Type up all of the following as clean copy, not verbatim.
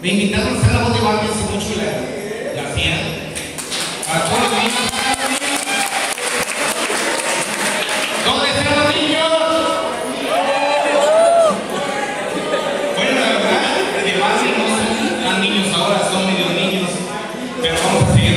Me invitaron a hacer la voz de Barbie hace mucho y la hacía. A todos los niños. ¿Dónde están los niños? Bueno, la verdad, de Barbie no son tan niños ahora, son medio niños. Pero vamos a seguir.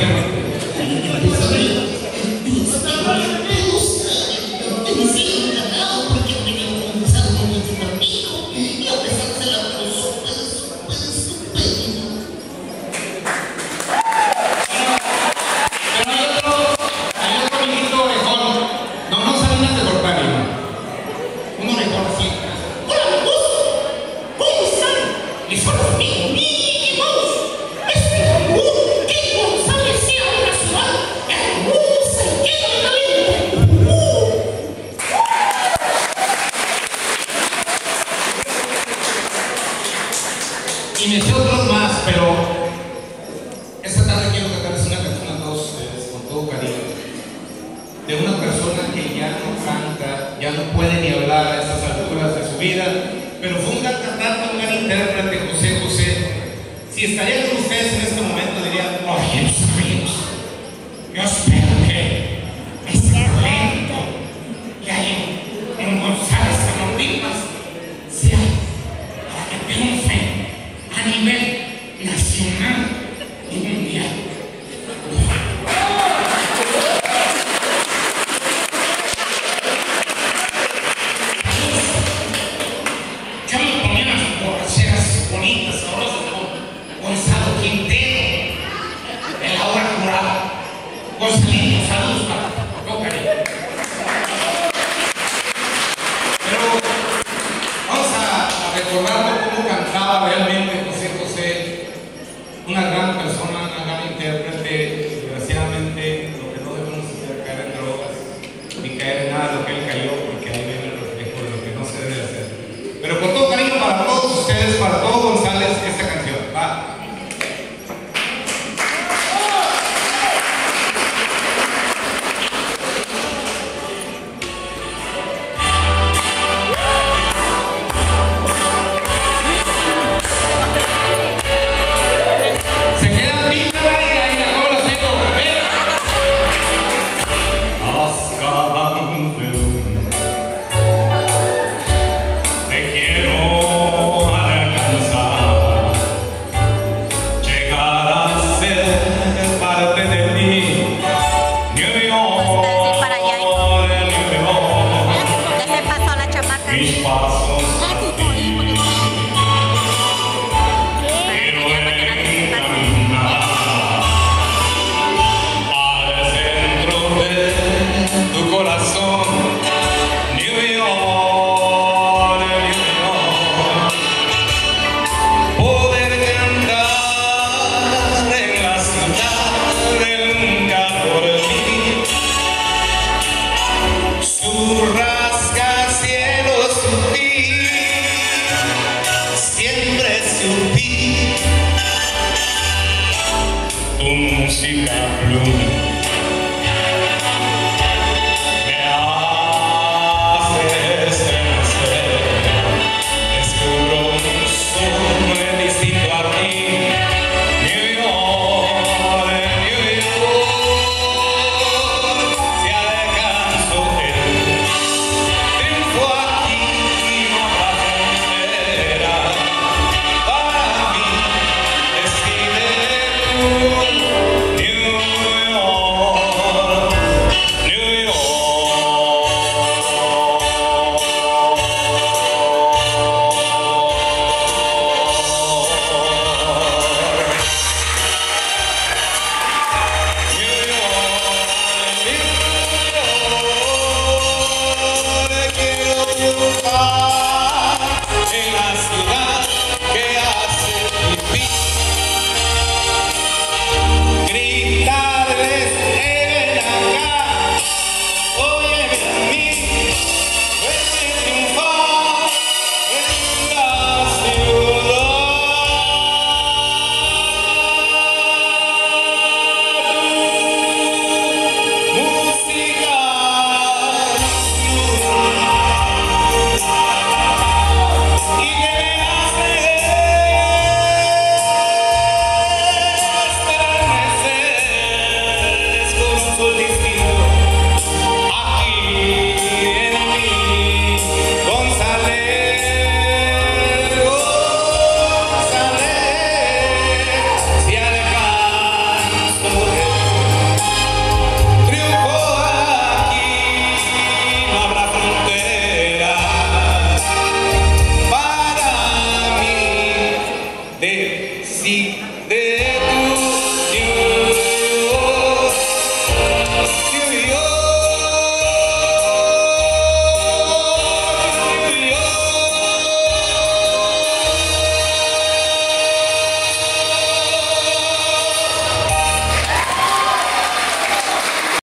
Y me sé otros más, pero esta tarde quiero cantarles una canción a todos ustedes con todo cariño, de una persona que ya no canta, ya no puede ni hablar a estas alturas de su vida, pero fue un gran cantante, un gran intérprete, José José. Si estaría con ustedes en este momento dirían: oye, mis amigos, yo espero que este talento que hay en González, Tamaulipas, sea para que triunfe a nivel nacional y mundial. Ya me ponían las borracheras bonitas, sabrosas, con Gonzalo Quintero, el ahora curado. Gonzalito, saludos para todo cariño. Pero vamos a recordar cómo cantaba realmente José José, una gran persona, una gran intérprete. Desgraciadamente, lo que no debemos hacer es caer en drogas, ni caer en nada de lo que él cayó, porque ahí viene el reflejo de lo que no se debe hacer. Pero con todo cariño para todos ustedes, para todo González, esta canción, ¿va? Mis pasos quiero encaminar al centro de tu corazón, New York, New York. Poder cantar en la ciudad del nunca por mí, su rascacielos. Siempre supí tu música